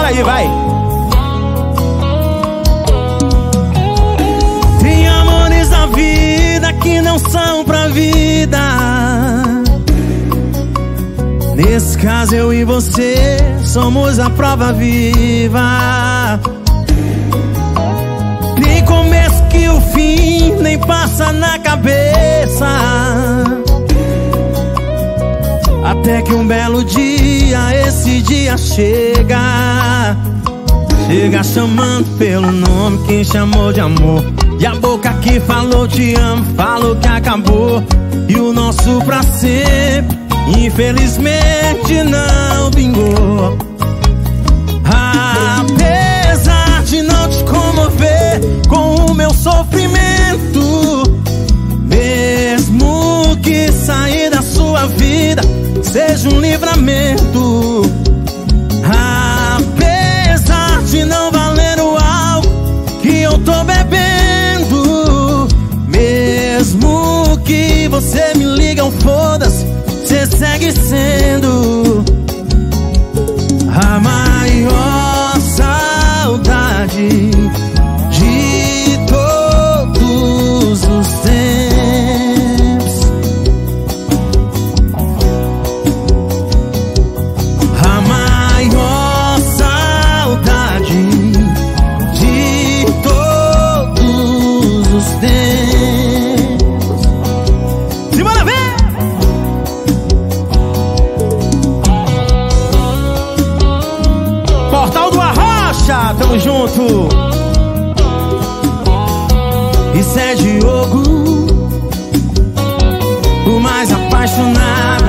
Canta aí, vai. Tem amores na vida que não são pra vida. Nesse caso eu e você somos a prova viva. Nem começo que o fim nem passa na cabeça. Até que um belo dia, esse dia chega. Chega chamando pelo nome, quem chamou de amor. E a boca que falou te amo, falou que acabou. E o nosso pra sempre, infelizmente não vingou. Apesar de não te comover com o meu sofrimento, mesmo que sair da sua vida seja um livramento. Apesar de não valer o álcool que eu tô bebendo, mesmo que você me liga um foda-se, você segue sendo a maior saudade de todos os tempos. A maior saudade de todos os tempos. Simbora ver! Portal do Arrocha, tamo junto. Isso é Diogo, o mais apaixonado.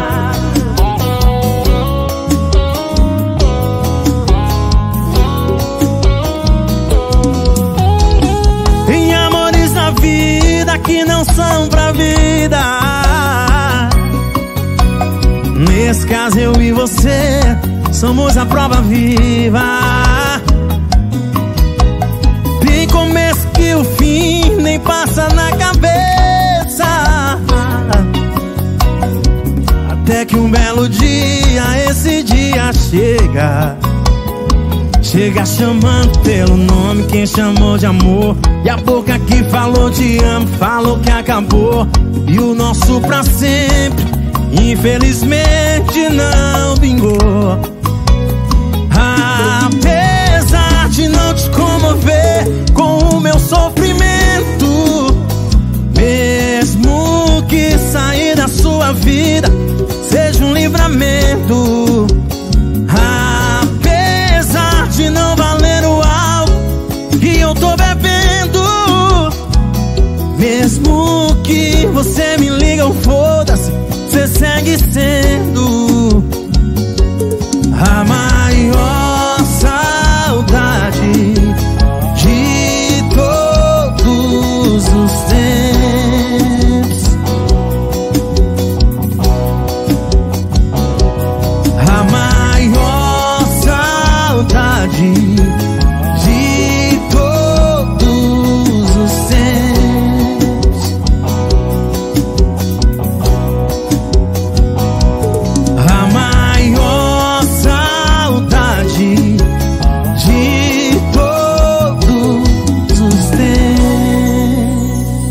Tem amores na vida que não são pra vida. Nesse caso eu e você somos a prova viva. Tem começo que o fim nem passa na cabeça. Até que um belo dia, esse dia chega. Chega chamando pelo nome, quem chamou de amor. E a boca que falou te amo, falou que acabou. E o nosso pra sempre, infelizmente não vingou. Apesar de não te comover com o meu sofrimento, mesmo que sair da sua vida seja um livramento. Apesar de não valer o álcool que eu tô bebendo, mesmo que você me liga um foda-se, você segue sendo a maior saudade de todos os tempos. A maior saudade de todos os tempos. A maior saudade de todos os tempos.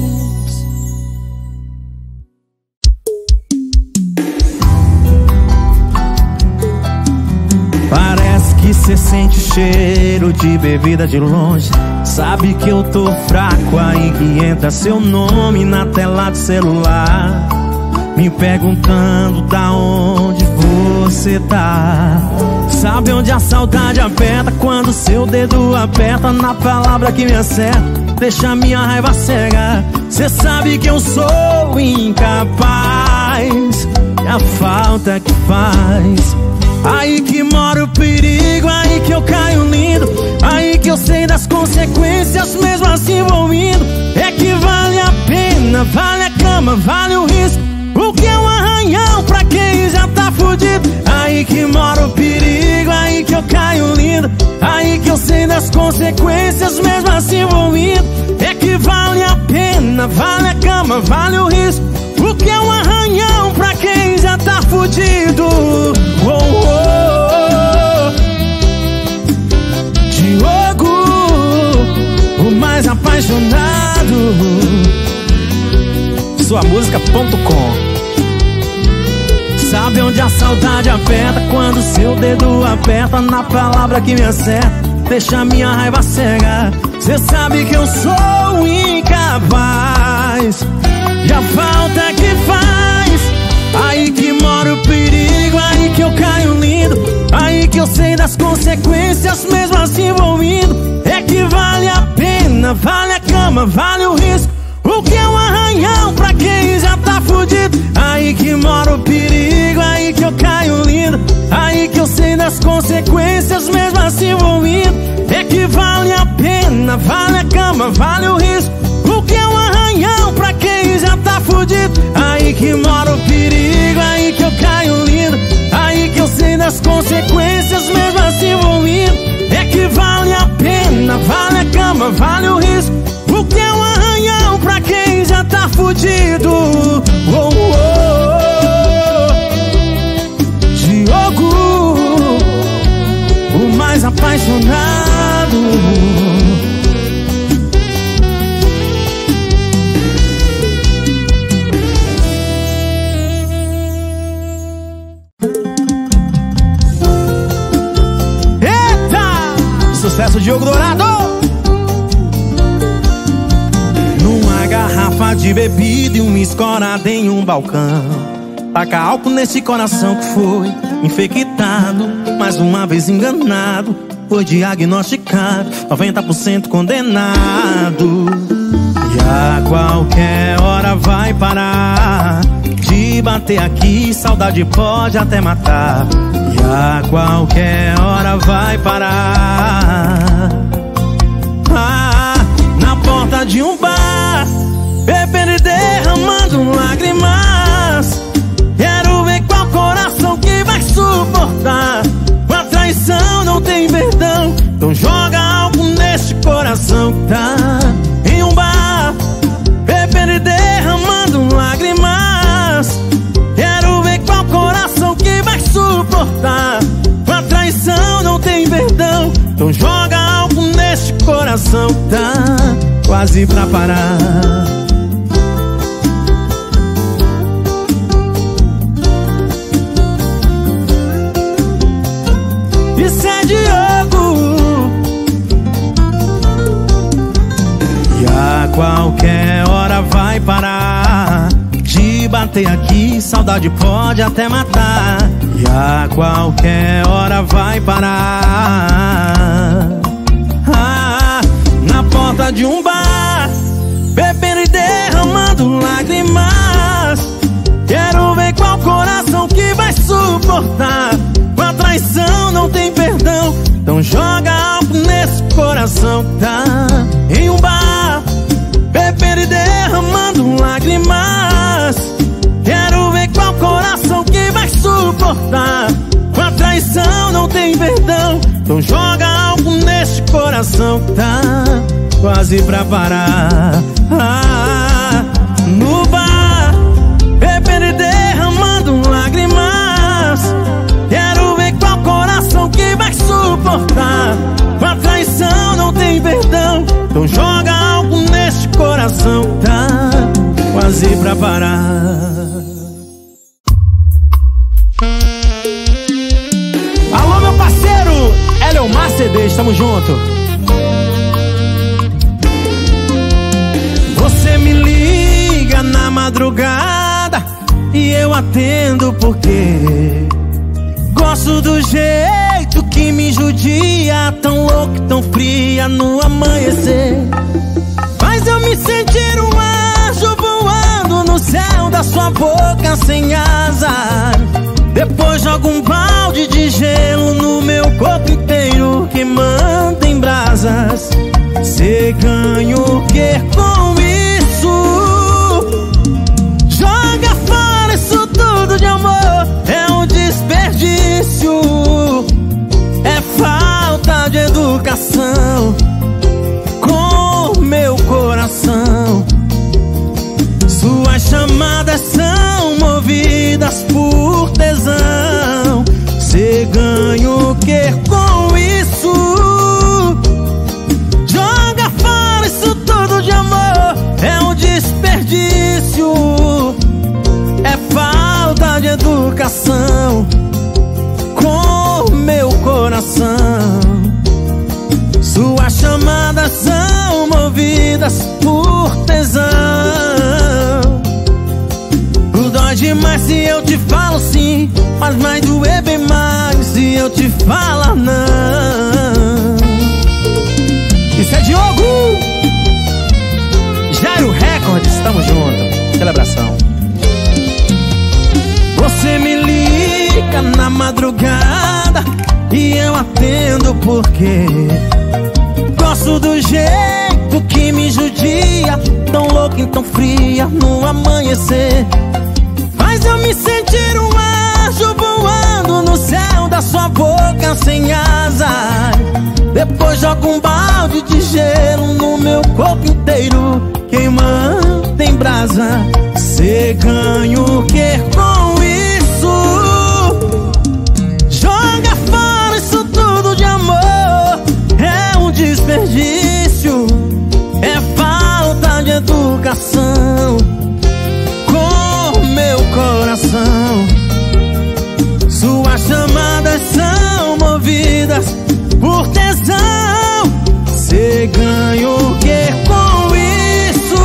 Parece que cê sente o cheiro de bebida de longe. Sabe que eu tô fraco aí que entra seu nome na tela do celular, me perguntando da onde você tá. Sabe onde a saudade aperta quando seu dedo aperta na palavra que me acerta, deixa minha raiva cega. Cê sabe que eu sou incapaz, é a falta que faz. Aí que mora o perigo, aí que eu caio lindo, aí que eu sei das consequências, mesmo assim vou indo. É que vale a pena, vale a cama, vale o risco, o que é um arranhão pra quem já tá fudido. Aí que mora o perigo, aí que eu caio lindo, aí que eu sei das consequências, mesmo assim vou indo. É que vale a pena, vale a cama, vale o risco, o que é um arranhão pra quem já tá fudido. Oh, oh, oh. apaixonado. Suamusica.com. Sabe onde a saudade aperta? Quando seu dedo aperta na palavra que me acerta, deixa minha raiva cega. Cê sabe que eu sou incapaz, e a falta que faz. Aí que mora o perigo, aí que eu caio lindo, aí que eu sei das consequências, mesmo assim vou indo. É que vale a pena, vale a cama, vale o risco. O que é um arranhão pra quem já tá fudido? Aí que mora o perigo, aí que eu caio lindo, aí que eu sei das consequências, mesmo assim vou indo. É que vale a pena, vale a cama, vale o risco. O que é um arranhão pra quem já tá fudido? Aí que mora o perigo, aí que eu caio lindo, aí que eu sei das consequências, mesmo assim vou indo. É que vale a pena, vale a cama, vale o risco. O que é um arranhão pra quem já tá fudido? Oh, oh, oh. Diogo, o mais apaixonado. Eita! Sucesso, Diogo Dourado! Garrafa de bebida e uma escorada em um balcão. Taca álcool nesse coração que foi infectado, mais uma vez enganado, foi diagnosticado 90% condenado. E a qualquer hora vai parar de bater aqui, saudade pode até matar. E a qualquer hora vai parar. Na porta de um bar, bebendo e derramando lágrimas. Quero ver qual coração que vai suportar. Com a traição não tem perdão, então joga algo neste coração que tá em um bar, bebendo e derramando lágrimas. Quero ver qual coração que vai suportar. Com a traição não tem perdão, então joga algo neste coração que tá quase pra parar. Isso é Diogo. E a qualquer hora vai parar de bater aqui, saudade pode até matar. E a qualquer hora vai parar. Na porta de um bar, bebendo e derramando lágrimas. Quero ver qual coração que vai suportar. Com a traição não tem perdão, então joga algo nesse coração que tá em um bar, bebendo e derramando lágrimas. Quero ver qual coração que vai suportar. Com a traição não tem perdão, então joga algo nesse coração que tá quase pra parar. No bar, bebendo e derramando lágrimas. Quero ver qual coração que vai suportar. Com a traição não tem perdão, então joga algo neste coração que tá quase pra parar. Alô, meu parceiro Eliomar CDs, tamo junto. Você me liga na madrugada e eu atendo porque gosto do jeito que me judia, tão louco, tão fria no amanhecer. Faz eu me sentir um anjo voando no céu da sua boca sem asas. Depois joga um balde de gelo no meu corpo inteiro, queimando em brasas. Cê ganha o que com isso? Joga fora isso tudo de amor, é um desperdício. É falta de educação com meu coração. Suas chamadas são movidas por tesão. Cê ganha o que com isso? Joga fora isso tudo educação com meu coração. Suas chamadas são movidas por tesão. Dói demais se eu te falo sim, mas vai doer bem mais se eu te falar não. Isso é Diogo! Jairo Records, tamo junto. Celebração. Você me liga na madrugada e eu atendo porque gosto do jeito que me judia, tão louca e tão fria no amanhecer. Faz eu me sentir um anjo voando no céu da sua boca sem asas. Depois joga um balde de gelo no meu corpo inteiro, queimando em brasa. Cê ganha o que com isso? Joga fora isso tudo de amor. É um desperdício, é falta de educação com meu coração. Suas chamadas são movidas por tesão. Cê ganha o que com isso?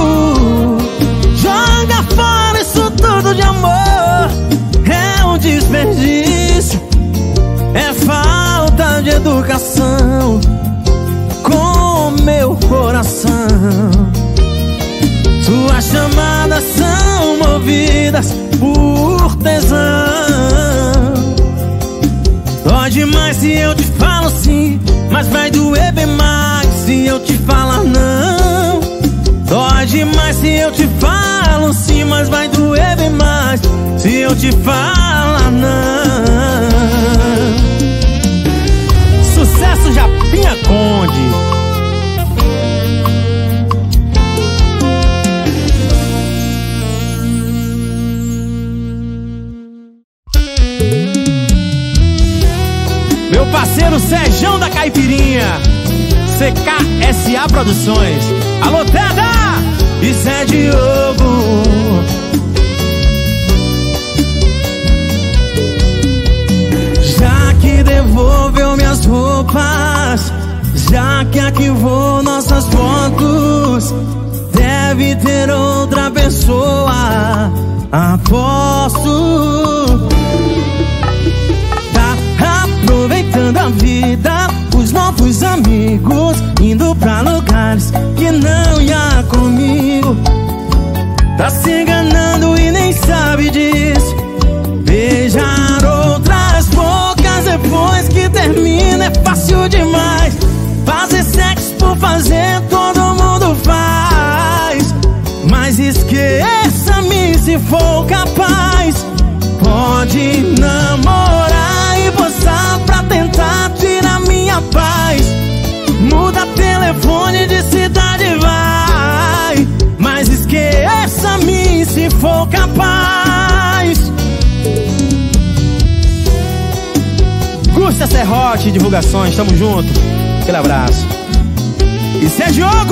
Joga fora isso tudo de amor. É um desperdício, é falta de educação com meu coração. Suas chamadas são movidas por tesão. Dói demais se eu te falo sim, mas vai doer bem mais se eu te falar não. Dói demais se eu te falo sim, mas vai doer bem mais se eu te falar não. Sucesso Japinha Conde. Meu parceiro Sejão da Caipirinha, CKSA Produções. Alô, Teda! Isso é Diogo. Já que devolveu minhas roupas, já que arquivou nossas fotos, deve ter outra pessoa, aposto. Aproveitando a vida, os novos amigos, indo pra lugares que não ia comigo. Tá se enganando e nem sabe disso. Beijar outras bocas depois que termina é fácil demais. Fazer sexo por fazer todo mundo faz, mas esqueça-me se for capaz. Pode namorar e postar pra tentar tirar minha paz. Muda telefone de cidade, vai, mas esqueça-me se for capaz. Gusta Serrote, divulgações, tamo junto. Aquele abraço. Isso é Diogo,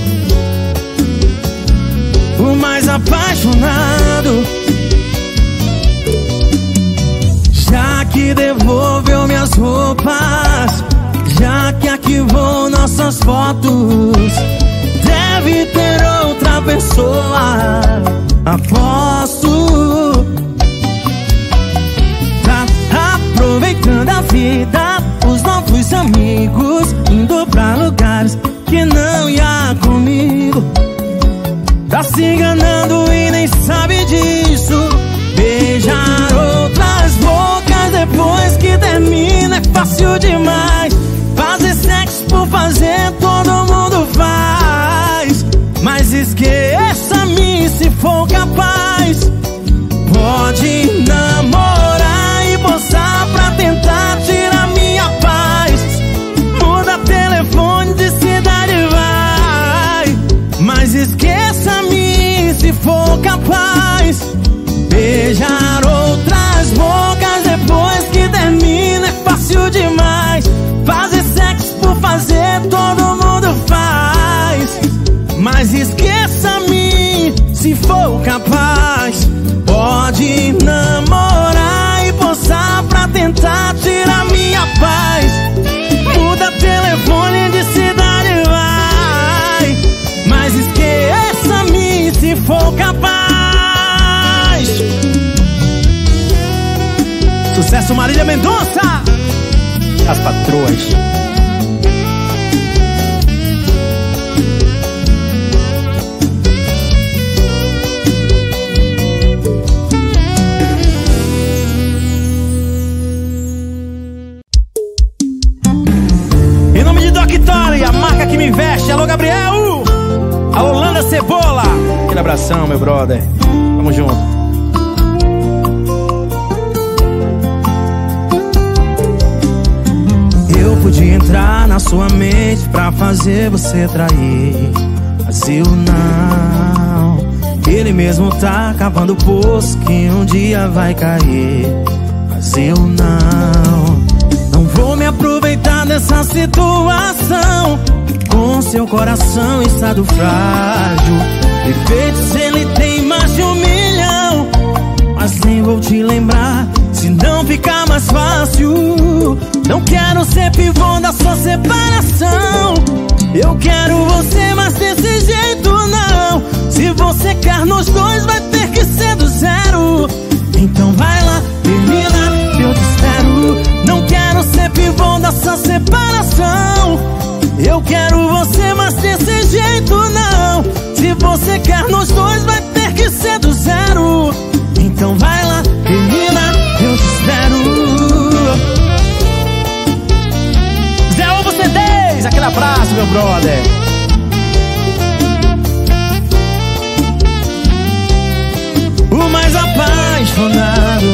o mais apaixonado. Já que devolveu minhas roupas, já que arquivou nossas fotos, deve ter outra pessoa, aposto. Tá aproveitando a vida, os novos amigos, indo pra lugares que não ia comigo. Tá se enganando e nem sabe disso. Beijar outras bocas depois que termina é fácil demais. Fazer sexo por fazer todo mundo faz, mas esqueça-me se for capaz. Pode namorar e postar pra tentar tirar minha paz. Muda telefone de cidade, vai, mas esqueça-me se for capaz. Sucesso Marília Mendonça, as patroas. Em nome de Doctor, a marca que me veste. Alô, Gabriel. Alô, Landa Cebola. Aquele abração, meu brother. Tamo junto. Eu podia entrar na sua mente pra fazer você trair, mas eu não. Ele mesmo tá cavando o poço que um dia vai cair, mas eu não. Não vou me aproveitar dessa situação. Com seu coração em estado frágil, defeitos ele tem mais de 1 milhão. Mas nem vou te lembrar, se não ficar mais fácil. Não quero ser pivô da sua separação. Eu quero você, mas desse jeito não. Se você quer nós dois, vai ter que ser do zero. Então vai lá, termina, eu te espero. Não quero ser pivô da sua separação. Eu quero você, mas desse jeito não. Se você quer nós dois, vai ter que ser do zero. Então vai lá, termina, eu te espero. Zé Ovo C10, aquele abraço, meu brother. O mais apaixonado.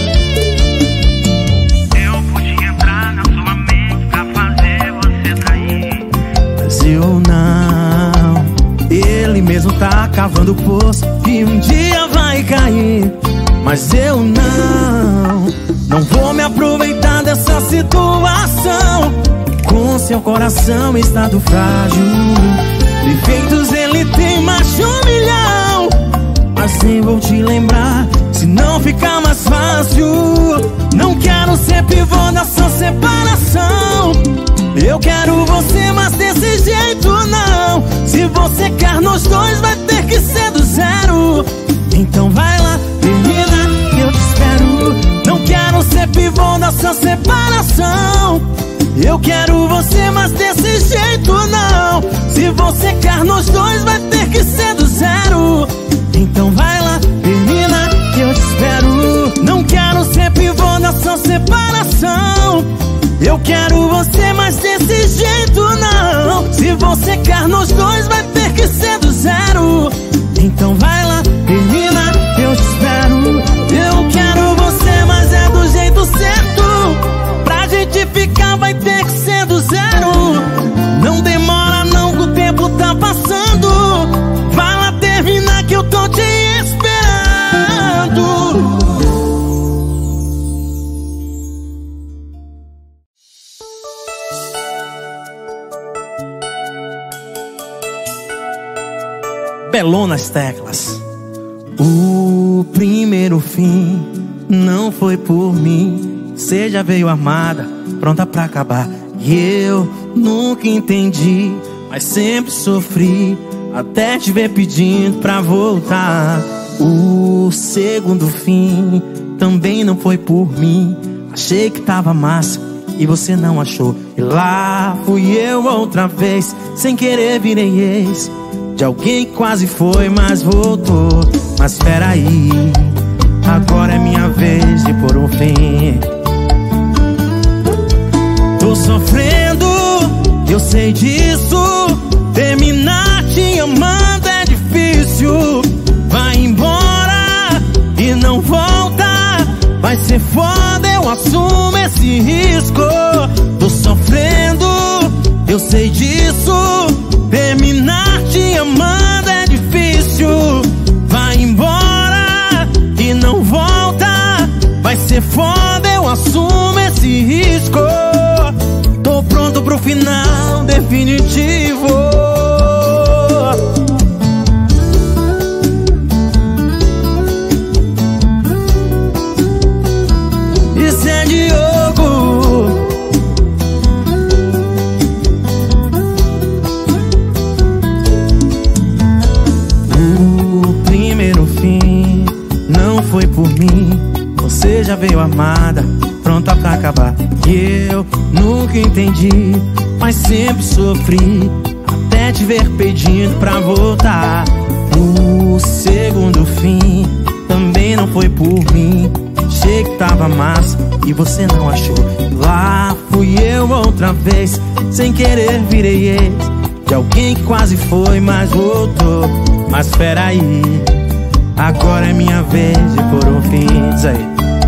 Eu podia entrar na sua mente pra fazer você trair, mas eu não. Ele mesmo tá cavando o poço que um dia vai cair, mas eu não. Não vou me aproveitar dessa situação. Com seu coração em estado frágil, defeitos ele tem mais de 1 milhão. Mas nem vou te lembrar, se não ficar mais fácil. Não quero ser pivô da sua separação. Eu quero você, mas desse jeito não. Se você quer nós dois, vai ter que ser do zero. Então vai lá, termina, eu te espero. Não quero ser pivô da sua separação. Eu quero você, mas desse jeito não. Se você quer nós dois, vai ter que ser do zero. Então vai lá, termina, eu te espero. Não quero ser pivô da sua separação. Eu quero você, mas desse jeito não. Se você quer nós dois, vai ter que ser do zero. Então vai lá, termina, eu te espero. Eu quero você, mas é do jeito certo. Pra gente ficar vai ter que ser do zero. Não demora não, que o tempo tá passando. Vai lá, termina que eu tô te esperando. Belon nas teclas. O primeiro fim não foi por mim. Você já veio armada, pronta pra acabar. E eu nunca entendi, mas sempre sofri, até te ver pedindo pra voltar. O segundo fim também não foi por mim. Achei que tava massa e você não achou. E lá fui eu outra vez, sem querer virei ex de alguém que quase foi, mas voltou. Mas peraí, agora é minha vez de pôr um fim. Tô sofrendo, eu sei disso. Terminar te amando é difícil. Vai embora e não volta. Vai ser foda, eu assumo esse risco. Tô sofrendo, eu sei disso. Terminar te amando é difícil. Vai embora e não volta. Vai ser foda, eu assumo esse risco. Tô pronto pro final definitivo. Isso é Diogo. O primeiro fim não foi por mim. Você já veio armada, pronta pra acabar. E eu nunca entendi, mas sempre sofri, até te ver pedindo pra voltar. O segundo fim também não foi por mim. Achei que tava massa e você não achou. Lá fui eu outra vez, sem querer virei ex de alguém que quase foi, mas voltou. Mas peraí, agora é minha vez de pôr um fim. Diz aí.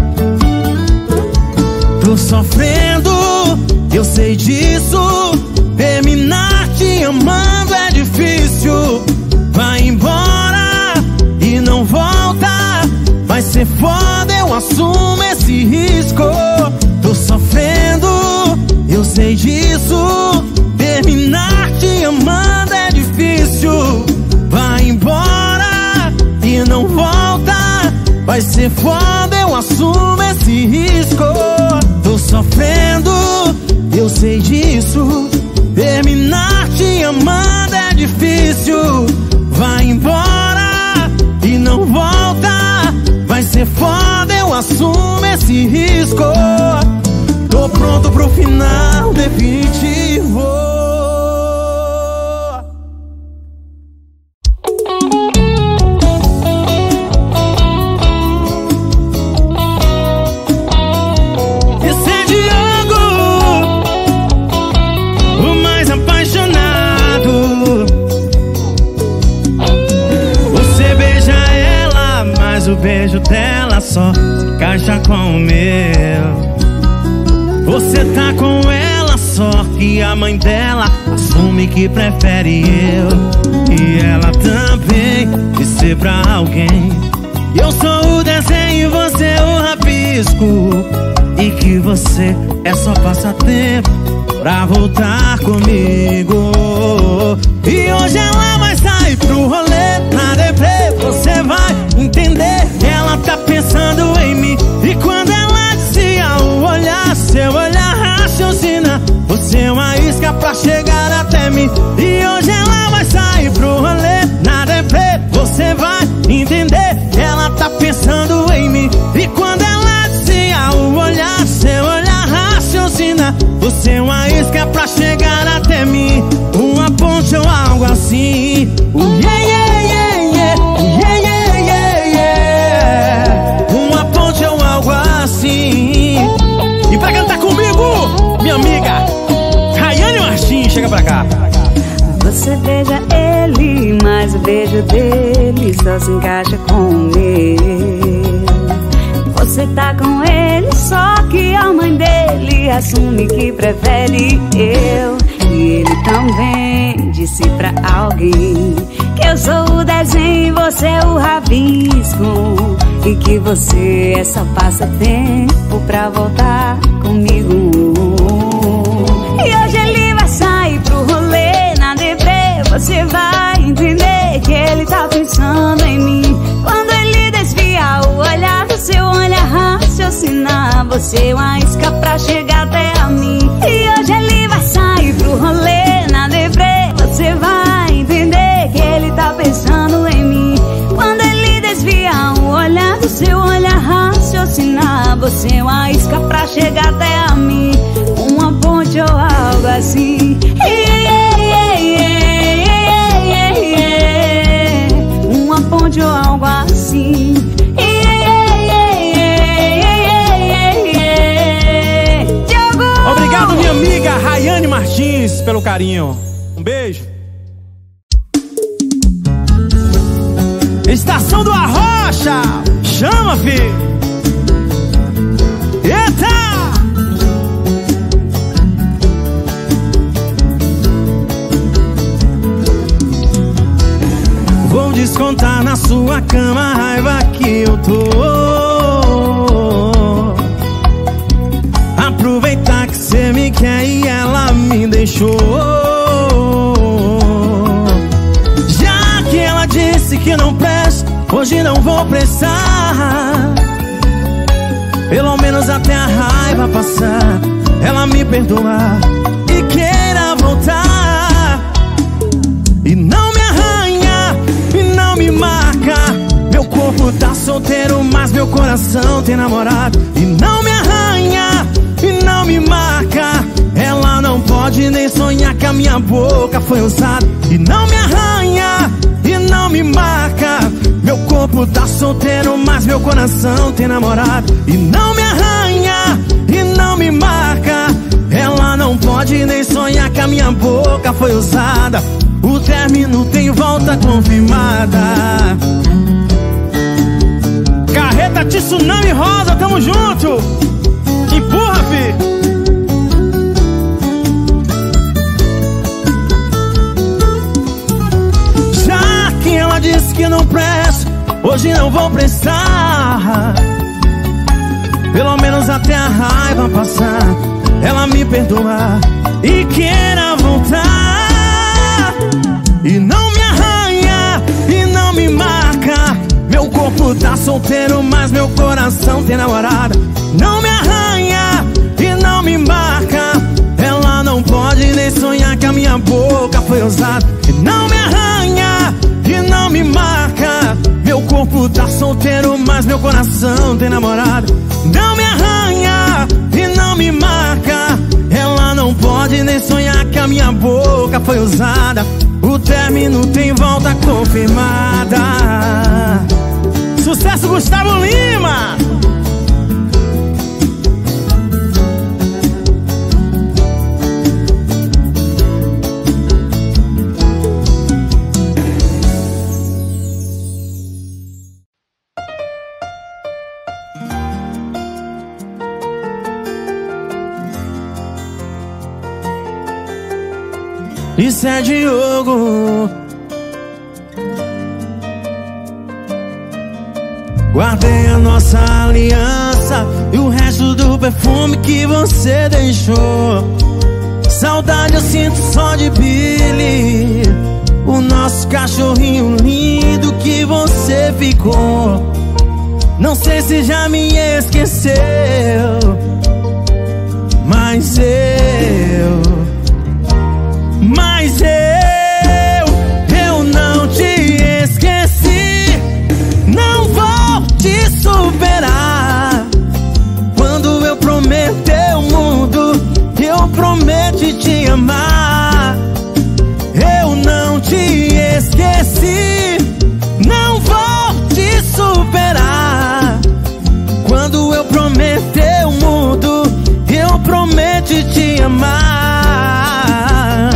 Tô sofrendo, eu sei disso. Terminar te amando é difícil. Vai embora e não volta, vai ser foda, eu assumo esse risco. Tô sofrendo, eu sei disso. Terminar te amando é difícil. Vai embora e não volta, vai ser foda, eu assumo esse risco. Tô sofrendo, eu sei disso. Terminar te amando é difícil. Vai embora e não volta, vai ser foda, eu assumo esse risco. Tô pronto pro final definitivo. Esse é Diogo, o mais apaixonado. Você beija ela, mas o beijo dela só se encaixa com o meu. Você tá com ela, só que a mãe dela assume que prefere eu. E ela também quis ser pra alguém. Eu sou o desenho e você é o rabisco, e que você é só passatempo pra voltar comigo. E hoje ela vai sair pro rolê na deprê. Você vai entender que ela tá pensando em mim. E quando ela dizia o olhar, seu olhar raciocina, você é uma isca pra chegar até mim. E hoje ela vai sair pro rolê na deprê. Você vai entender que ela tá pensando em mim. E quando ela dizia o olhar, seu olhar raciocina, você é uma isca pra chegar até mim. Uma ponte ou algo assim. Yeah, yeah, yeah, yeah. Yeah, yeah, yeah, yeah. Uma ponte ou algo assim. E pra cantar comigo, minha amiga Rayane Martins, chega pra cá. Você beija ele, mas o beijo dele só se encaixa com o meu. Você tá com ele, só que a mãe dele assume que prefere eu. E ele também disse pra alguém que eu sou o desenho e você é o rabisco, e que você é só passatempo pra voltar comigo. E hoje ele vai sair pro rolê na deprê. Você vai entender que ele tá pensando em mim. Quando ele desvia o olhar do seu olhar raciocinar, você é uma isca pra chegar até a mim. E hoje ele vai sair pro rolê na deprê. Você vai entender que ele tá pensando em mim. Quando ele desvia o olhar do seu olhar raciocinar, você é uma isca pra chegar até a mim. Uma ponte ou algo assim. Uma ponte ou algo assim. Obrigado, minha amiga Rayane Martins, pelo carinho. Um beijo. Estação do Arrocha, chama, filho. Eita! Vou descontar na sua cama a raiva que eu tô. Aproveitar que cê me quer e ela me deixou. Já que ela disse que não presta, hoje não vou prestar. Pelo menos até a raiva passar, ela me perdoar e queira voltar. E não me arranha, e não me marca. Meu corpo tá solteiro, mas meu coração tem namorado. E não me arranha, minha boca foi usada. E não me arranha, e não me marca. Meu corpo tá solteiro, mas meu coração tem namorado. E não me arranha, e não me marca. Ela não pode nem sonhar que a minha boca foi usada. O término tem volta confirmada. Carreta Tsunami Rosa, tamo junto. Empurra, fi. Já que ela disse que não presta, hoje não vou prestar. Pelo menos até a raiva passar, ela me perdoar e queira voltar. E não me arranha, e não me marca. Meu corpo tá solteiro, mas meu coração tem namorada. Não me arranha, e não me marca. Ela não pode nem sonhar que a minha boca foi usada. E não me arranha, e não me marca. Meu corpo tá solteiro, mas meu coração tem namorada. Não me arranha, e não me marca. Ela não pode nem sonhar que a minha boca foi usada. O término tem volta confirmada. Sucesso, Gustavo Lima. Isso é Diogo. Guardei a nossa aliança e o resto do perfume que você deixou. Saudade eu sinto só de Billy, o nosso cachorrinho lindo que você ficou. Não sei se já me esqueceu, mas eu não te esqueci. Não vou te superar. Quando eu prometer o mundo, eu prometo te amar. Eu não te esqueci. Não vou te superar. Quando eu prometer o mundo, eu prometo te amar.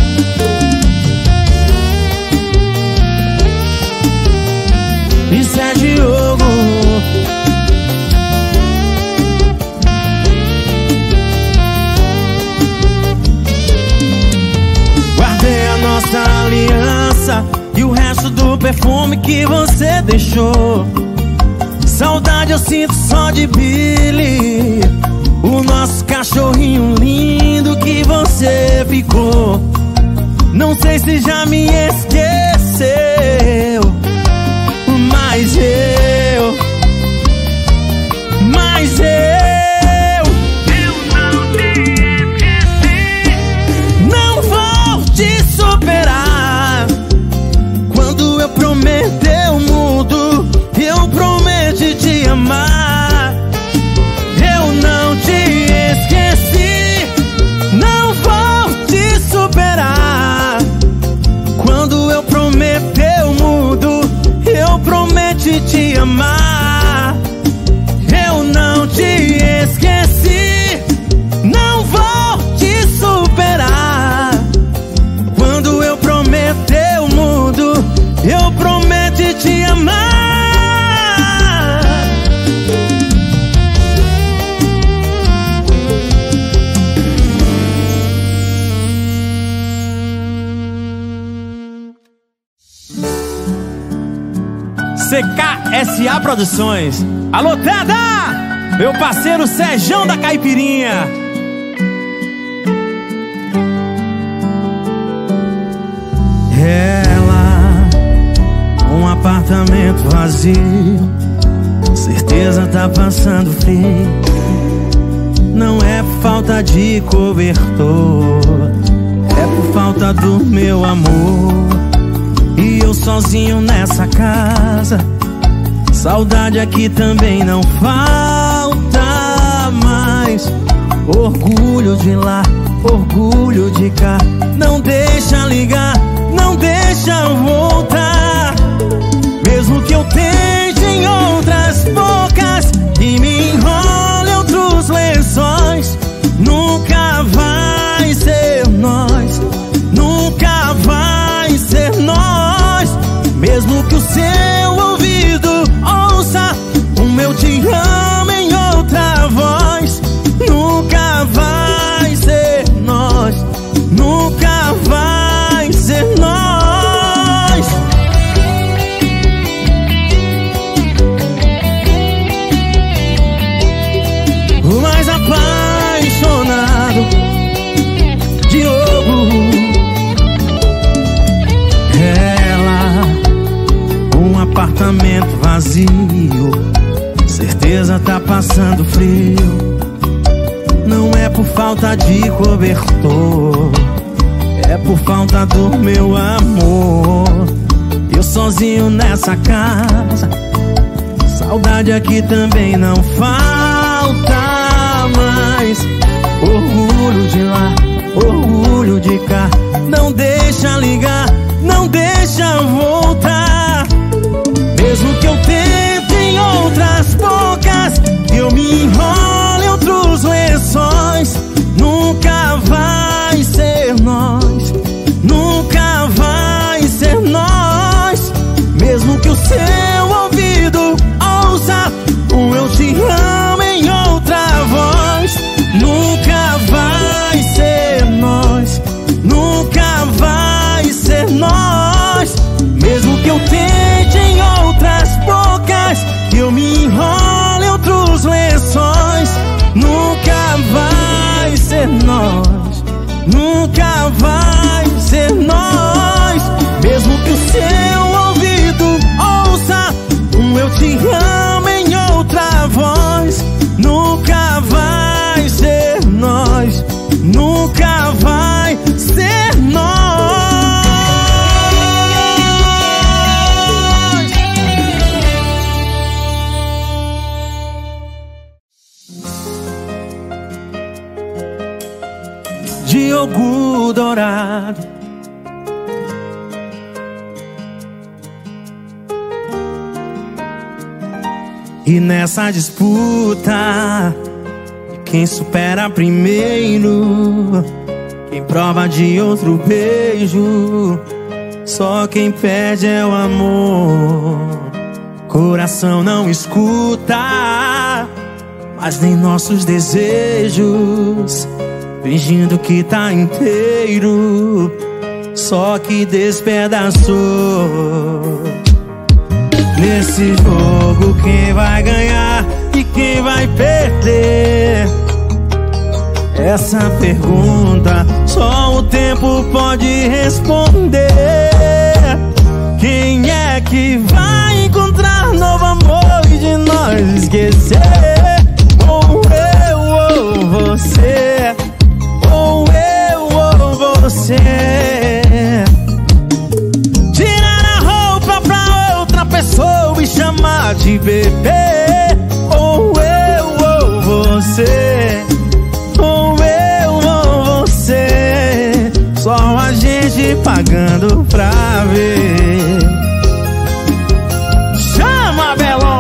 Isso é Diogo. Guardei a nossa aliança e o resto do perfume que você deixou. Saudade eu sinto só de Billy, o nosso cachorrinho lindo que você ficou. Não sei se já me esqueceu, mas eu não te esqueci. não vou te superar. Quando eu prometer o mundo, eu prometo te amar. Eu não te esqueci. Não vou te superar. Quando eu prometer o mundo, eu prometo te amar. Eu não te esqueci. Não vou te superar. Quando eu prometer o mundo, eu prometo te amar. CKSA Produções. Alô, Teda! Meu parceiro Sejão da Caipirinha. Ela, um apartamento vazio, certeza tá passando frio. Não é por falta de cobertor, é por falta do meu amor. E eu sozinho nessa casa, saudade aqui também não falta mais. Orgulho de lá, orgulho de cá. Não deixa ligar, não deixa voltar. Mesmo que eu tente em outras bocas e me enrole em outros lençóis, nunca vai ser nós, nunca vai ser nós. Mesmo que o seu ouvido ouça o meu te amo em outra voz, nunca vai ser nós, nunca vai ser nós. O mais apaixonado, Diogo. Ela, um apartamento vazio, certeza tá passando frio. Não é por falta de cobertor, é por falta do meu amor. Eu sozinho nessa casa, saudade aqui também não falta mais. Orgulho de lá, orgulho de cá. Não deixa ligar, não deixa voltar. Mesmo que eu tente em outras bocas, eu me enrolo em outros lençóis, nunca vai ser nós, nunca vai ser nós. Mesmo que o seu ouvido ouça o eu te amo em outra voz, nunca vai ser nós, nunca vai ser nós. Mesmo que eu tente em outras bocas, que eu me enrole em outros lençóis, nunca vai ser nós, nunca vai ser nós. Mesmo que o seu ouvido ouça um eu te amo em outra voz, nunca vai ser nós, nunca vai ser nós. Diogo Dourado. E nessa disputa, quem supera primeiro, quem prova de outro beijo, só quem perde é o amor. Coração não escuta, mas nem nossos desejos, fingindo que tá inteiro, só que despedaçou. Nesse jogo quem vai ganhar e quem vai perder? Essa pergunta só o tempo pode responder. Quem é que vai encontrar novo amor e de nós esquecer? Ou eu ou você, ou eu ou você. Tirar a roupa pra outra pessoa e chamar de bebê. Ou eu ou você, ou eu ou você. Só a gente pagando pra ver. Chama, Belon!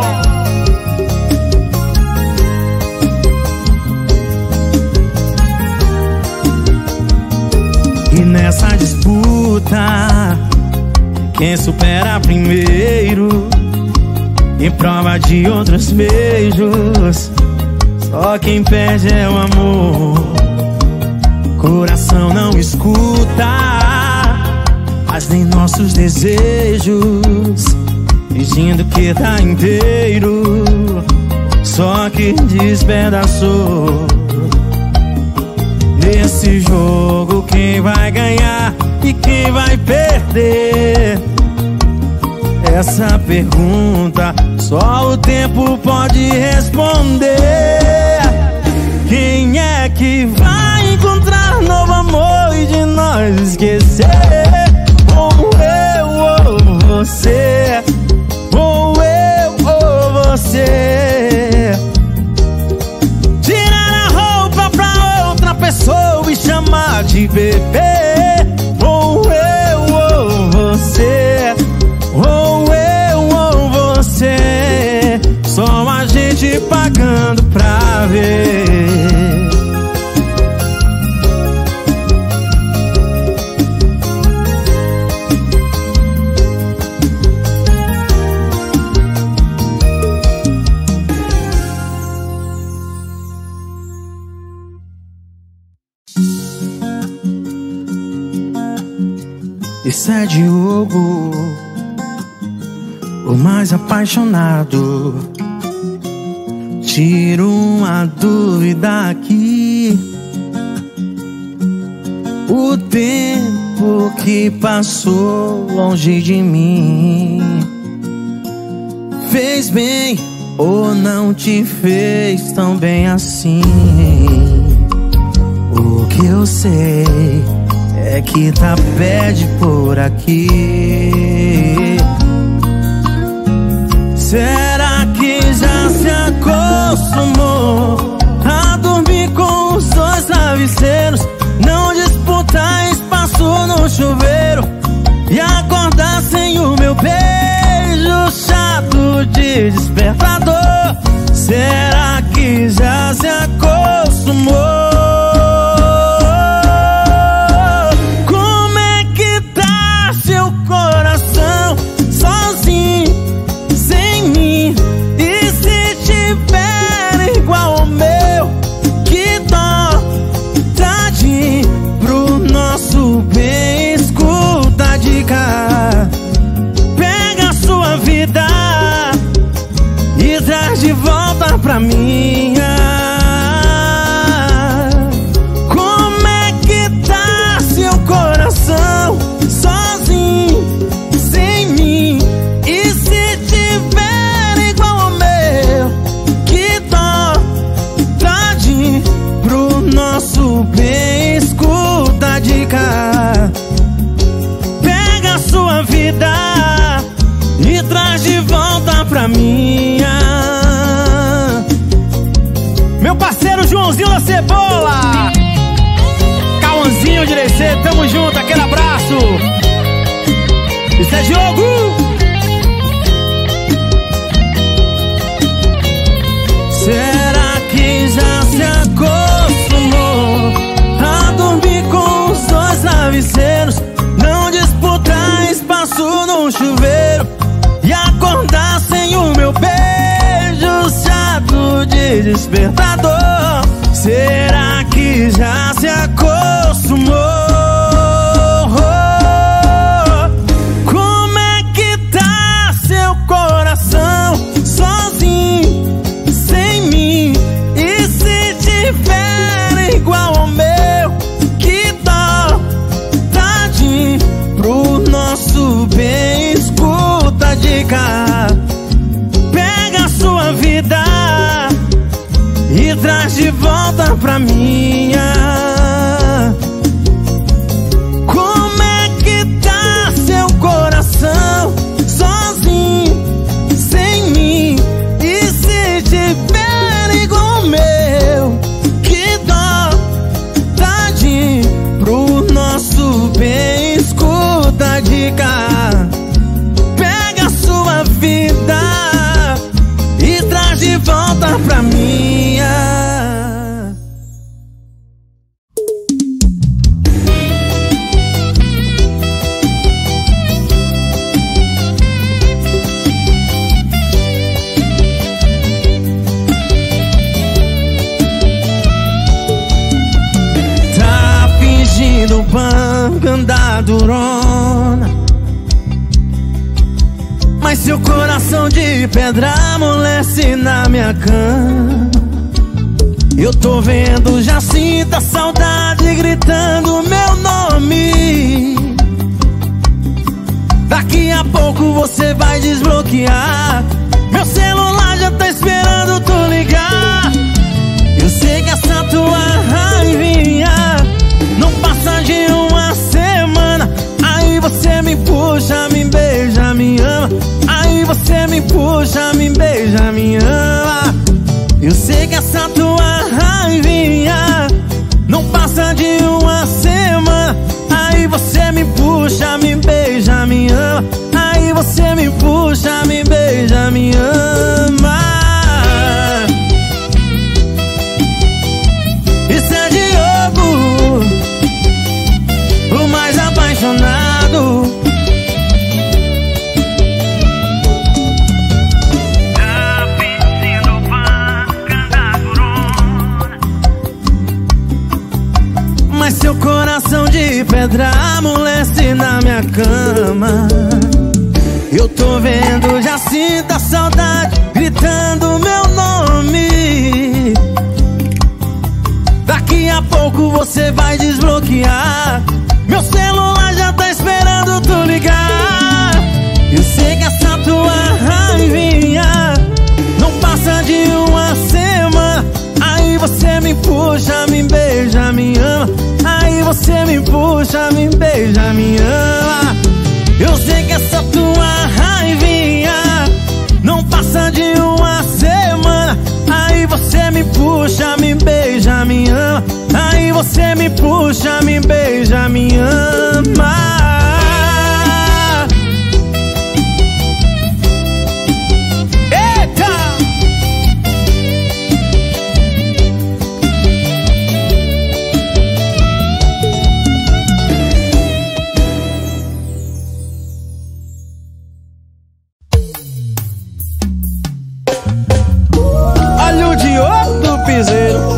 E nessa disputa, quem supera primeiro, em prova de outros beijos, só quem perde é o amor. Coração não escuta, mas nem nossos desejos, fingindo que tá inteiro, só que despedaçou. Nesse jogo quem vai ganhar e quem vai perder? Essa pergunta só o tempo pode responder. Quem é que vai encontrar novo amor e de nós esquecer? Ou eu ou você, ou eu ou você. Tirar a roupa pra de beber. Ou eu ou você, ou eu ou você, só a gente pagando pra ver. Isso é Diogo, o mais apaixonado. Tiro uma dúvida aqui. O tempo que passou longe de mim fez bem ou não te fez tão bem assim? O que eu sei é que tá pede por aqui. Será que já se acostumou a dormir com os dois travesseiros, não disputar espaço no chuveiro e acordar sem o meu beijo chato de despertador? Será que já se acostumou? Pega a sua vida e traz de volta pra minha. Como é que tá seu coração sozinho, sem mim? E se tiver igual ao meu, que dó, tadinho, pro nosso bem, escuta a dica. Sua vida e traz de volta pra minha. Meu parceiro Joãozinho da Cebola, Cauãzinho de DC, tamo junto, aquele abraço. Isso é Diogo. Será que já se acostumou a dormir com os dois travesseiros, não disputar espaço no chuveiro e acordar sem o meu beijo chato de despertador? Será que já se acostumou? Como é que tá seu coração sozinho, sem mim? E se tiver igual ao meu, que dó, tadinho, pro nosso bem, escuta a dica. Pega a sua vida e traz de volta pra minha. Como é que tá seu coração sozinho, sem mim? E se tiver igual ao meu, que dó, tadinho, pro nosso bem, escuta a dica. Pega a sua vida e traz de volta pra minha. Tá fingindo pancada durona, mas seu coração de pedra amolece na minha cama. Eu tô vendo, já sinto a saudade gritando meu nome. Daqui a pouco você vai desbloquear, meu celular já tá esperando tu ligar. Eu sei que essa tua raivinha não passa de uma semana. Aí você me puxa, me beija, me ama. Aí você me puxa, me beija, me ama. Eu sei que essa tua raivinha não passa de uma semana. puxa, me beija, me ama. Aí você me puxa, me beija, me ama. Isso é Diogo, o mais apaixonado. Tá pedindo vaca da corona, Mas seu coração de pedra amolece na minha cama. Eu tô vendo, já sinto a saudade gritando meu nome. Daqui a pouco você vai desbloquear. Meu celular já tá esperando tu ligar. Eu sei que essa tua raivinha não passa de uma semana. Aí você me puxa, me beija, me ama. Aí você me puxa, me beija, me ama. Eu sei que essa tua raivinha não passa de uma semana. Aí você me puxa, me beija, me ama. Aí você me puxa, me beija, me ama. Eita! Olha o Diogo do piseiro.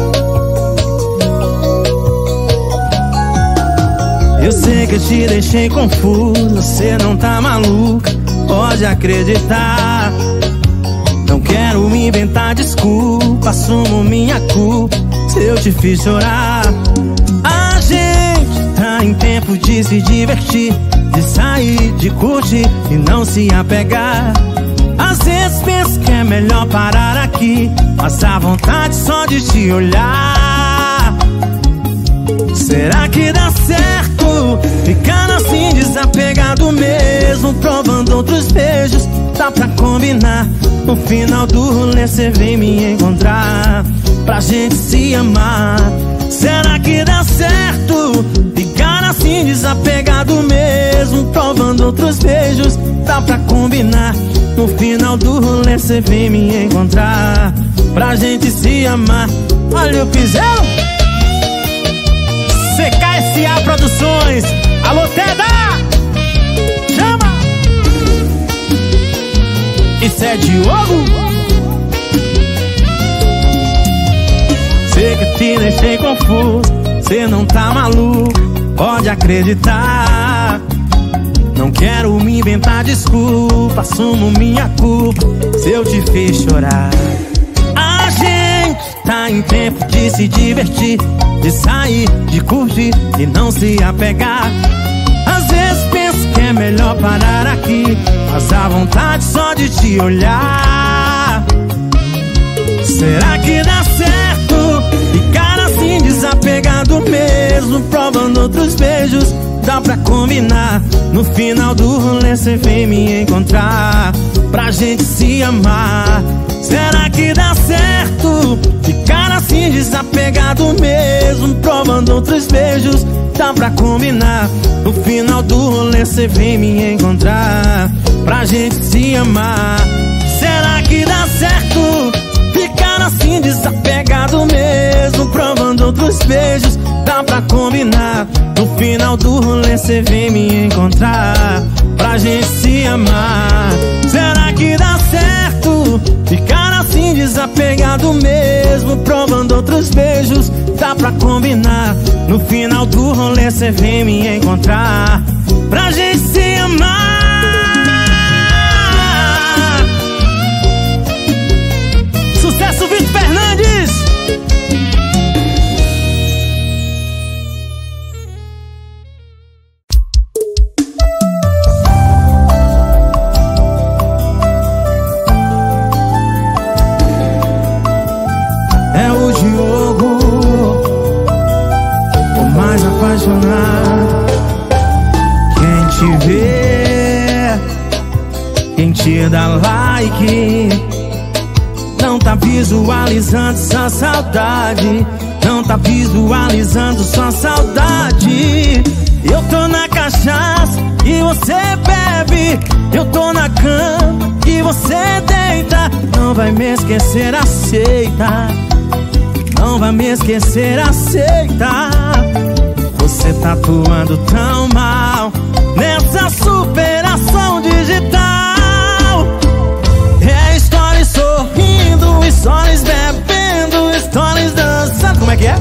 Eu sei que eu te deixei confuso, você não tá maluca, pode acreditar. Não quero me inventar desculpa, assumo minha culpa se eu te fiz chorar. A gente tá em tempo de se divertir, de sair, de curtir e não se apegar. Às vezes penso que é melhor parar aqui, mas a vontade só de te olhar. Será que dá certo ficar assim desapegado mesmo, provando outros beijos? Dá pra combinar, no final do rolê cê vem me encontrar pra gente se amar. Será que dá certo ficar assim desapegado mesmo, provando outros beijos? Dá pra combinar, no final do rolê cê vem me encontrar pra gente se amar. Olha o piseiro, CKSA Produções. Alô, Teda! Chama! Isso é Diogo. Sei que te deixei confuso, cê não tá maluco, pode acreditar. Não quero me inventar desculpa, assumo minha culpa se eu te fiz chorar. A gente tá em tempo de se divertir, de sair, de curtir e não se apegar. Às vezes penso que é melhor parar aqui, mas a vontade só de te olhar. Será que dá certo ficar assim desapegado mesmo, provando outros beijos? Dá pra combinar, no final do rolê cê vem me encontrar pra gente se amar. Será que dá certo ficar assim desapegado mesmo, provando outros beijos? Dá pra combinar, no final do rolê cê vem me encontrar pra gente se amar. Será que dá certo ficar assim desapegado mesmo, provando outros beijos? Dá pra combinar, no final do rolê cê vem me encontrar pra gente se amar. Será que dá certo ficar assim desapegado mesmo, provando outros beijos? Dá pra combinar, no final do rolê cê vem me encontrar pra gente se amar. Sucesso, Vitor Fernandes! É o Diogo, o mais apaixonado. Quem te vê, quem te dá like, não tá visualizando sua saudade, não tá visualizando sua saudade. Eu tô na cachaça e você bebe. Eu tô na cama e você deita. Não vai me esquecer, aceita. Não vai me esquecer, aceita. Você tá atuando tão mal nessa superação digital. É stories sorrindo, stories bebendo, stories dançando. Como é que é?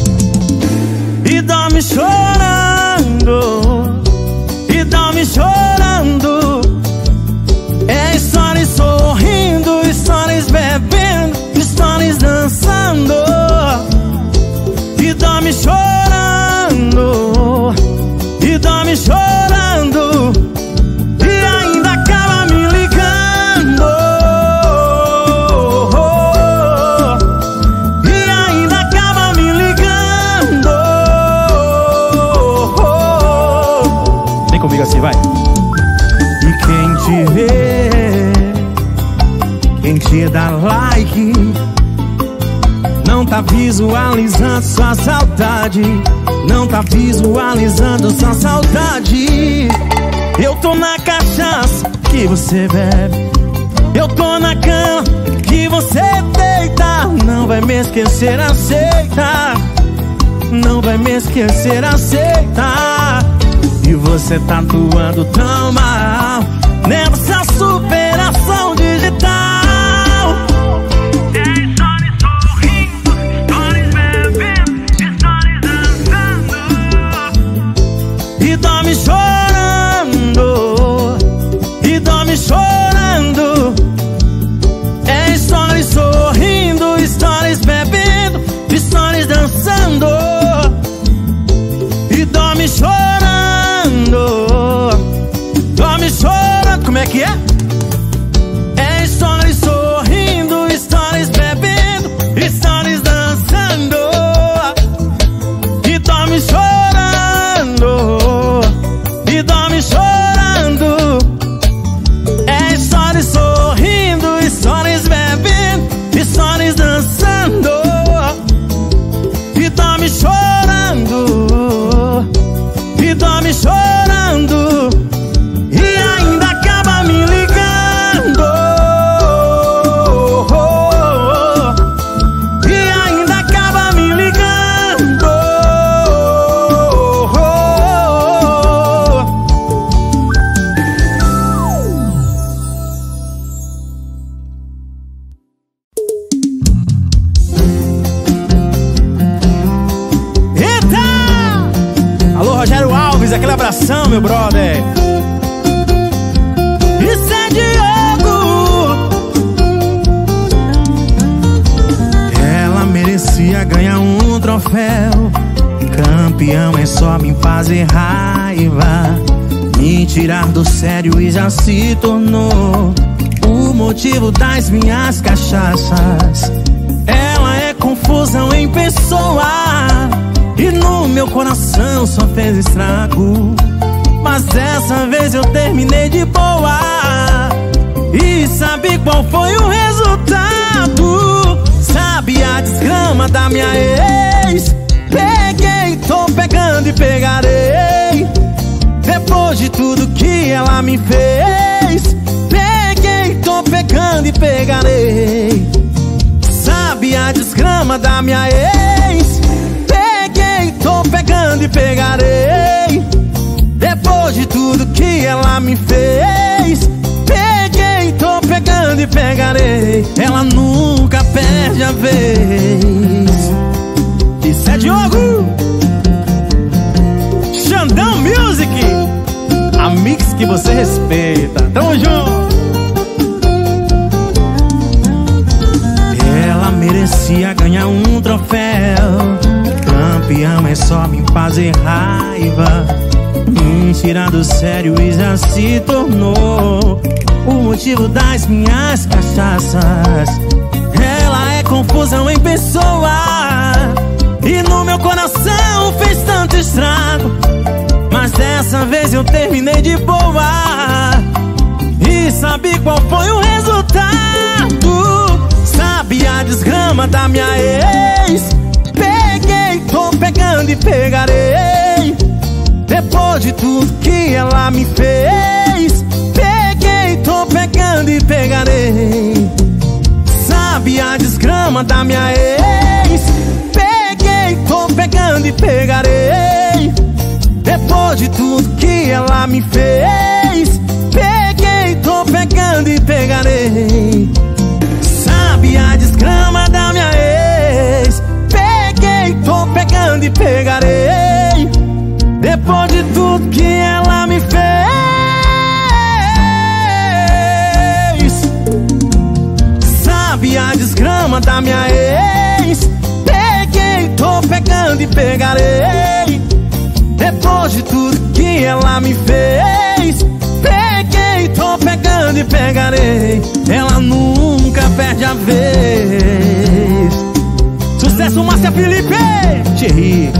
E dorme chorando, e dorme chorando. É stories sorrindo, stories bebendo, stories dançando. E dorme chorando, e dorme chorando. E ainda acaba me ligando. E ainda acaba me ligando. Vem comigo assim, vai. E quem te vê, quem te dá like, não tá visualizando sua saudade. Não tá visualizando sua saudade. Eu tô na cachaça que você bebe. Eu tô na cama que você deita. Não vai me esquecer, aceita. Não vai me esquecer, aceita. E você tá atuando tão mal nessa superação digital. E dorme chorando, e dorme chorando. É stories sorrindo, stories bebendo, stories dançando. E dorme chorando, dorme chorando. Como é que é? É stories sorrindo, stories bebendo, stories dançando. E dorme chorando, e dorme chorando. É stories sorrindo, stories bebendo, stories dançando. E dorme chorando, e dorme chorando. E ainda acaba me ligando. E ainda acaba me ligando. Eita! Alô, Rogério Alves, aquele abração, meu brother. Isso é Diogo. Ela merecia ganhar um troféu. Campeão é só me fazer raiva, me tirar do sério e já se tornou o motivo das minhas cachaças. Ela é confusão em pessoa e no meu coração só fez estrago. Mas dessa vez eu terminei de boa. E sabe qual foi o resultado? Sabe a desgrama da minha ex? Peguei, tô pegando e pegarei. Depois de tudo que ela me fez, peguei, tô pegando e pegarei. Sabe a desgrama da minha ex? Peguei, tô pegando e pegarei. Depois de tudo que ela me fez, peguei, tô pegando e pegarei. Ela nunca perde a vez. Isso é Diogo. Xandão Music, a mix que você respeita. Tamo junto. Ela merecia ganhar um troféu. Campeão é só me fazer raiva, me tirar do sério e já se tornou o motivo das minhas cachaças. Ela é confusão em pessoa e no meu coração fez tanto estrago. Mas dessa vez eu terminei de boa. E sabe qual foi o resultado? Sabe a desgrama da minha ex? Peguei, tô pegando e pegarei. Depois de tudo que ela me fez, peguei, tô pegando e pegarei. Sabe a desgrama da minha ex? Peguei, tô pegando e pegarei. Depois de tudo que ela me fez, peguei, tô pegando e pegarei. Sabe a desgrama da minha ex? Peguei, tô pegando e pegarei. Depois de tudo que ela me fez, sabe a desgrama da minha ex? Peguei, tô pegando e pegarei. Depois de tudo que ela me fez, peguei, tô pegando e pegarei. Ela nunca perde a vez. Sucesso, Márcia Felipe, Thierry.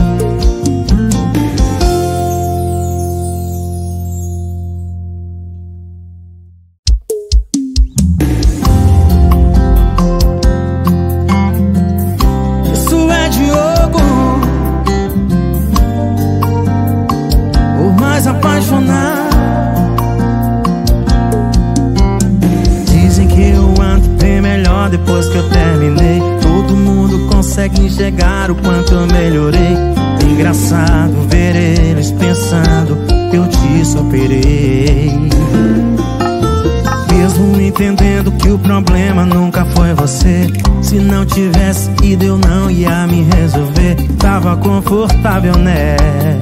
Isso é Diogo, o mais apaixonado. Dizem que eu ando bem melhor depois que eu terminei. Todo mundo consegue enxergar o quanto eu melhorei. Engraçado ver eles pensando que eu te superei. Mesmo entendendo que o problema nunca foi você. Se não tivesse ido eu não ia me resolver. Tava confortável, né?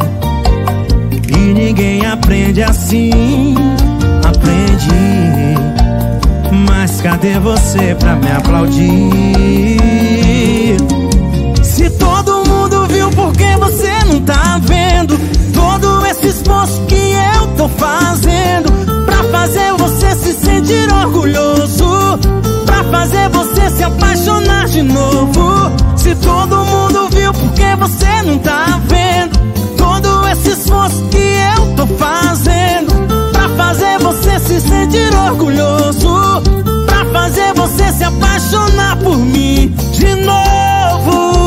E ninguém aprende assim. Aprendi. Mas cadê você pra me aplaudir? Se todo mundo viu, por que você não tá vendo? Todo esse esforço que eu tô fazendo pra fazer você se sentir orgulhoso, pra fazer você se apaixonar de novo. Se todo mundo viu, por que você não tá vendo? Todo esse esforço que eu tô fazendo pra fazer você se sentir orgulhoso, pra fazer você se apaixonar por mim de novo.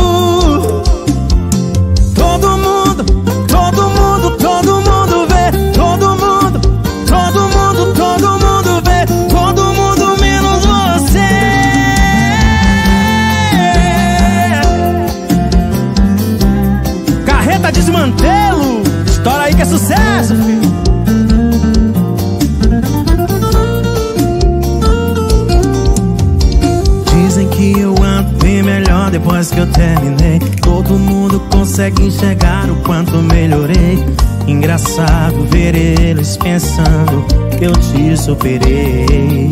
Todo mundo, todo mundo, todo mundo vê. Todo mundo, todo mundo, todo mundo vê. Todo mundo menos você. Carreta Desmantelo, estoura aí que é sucesso, filho. Dizem que eu ando bem melhor depois que eu terminei. Todo mundo consegue enxergar o quanto melhorei. Engraçado ver eles pensando que eu te superei.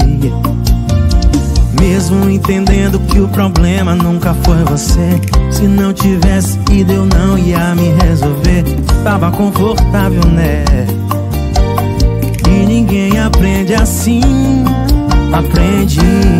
Mesmo entendendo que o problema nunca foi você. Se não tivesse ido eu não ia me resolver. Tava confortável, né? E ninguém aprende assim. Aprendi.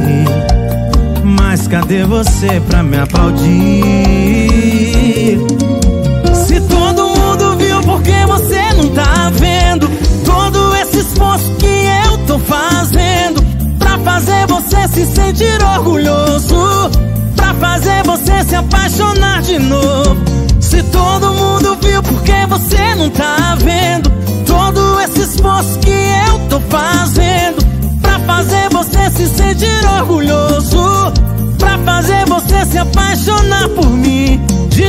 Mas cadê você pra me aplaudir? Se todo mundo viu, por que você não tá vendo? Todo esse esforço que eu tô fazendo pra fazer você se sentir orgulhoso, pra fazer você se apaixonar de novo. Se todo mundo viu, por que você não tá vendo? Todo esse esforço que eu tô fazendo pra fazer você se sentir orgulhoso, pra fazer você se apaixonar por mim de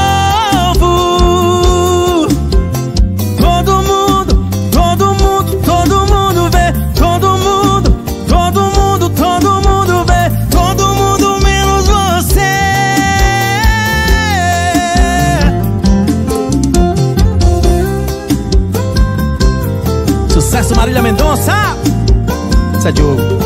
novo. Todo mundo, todo mundo, todo mundo vê. Todo mundo, todo mundo, todo mundo vê. Todo mundo menos você. Sucesso, Marília Mendonça. Isso é Diogo.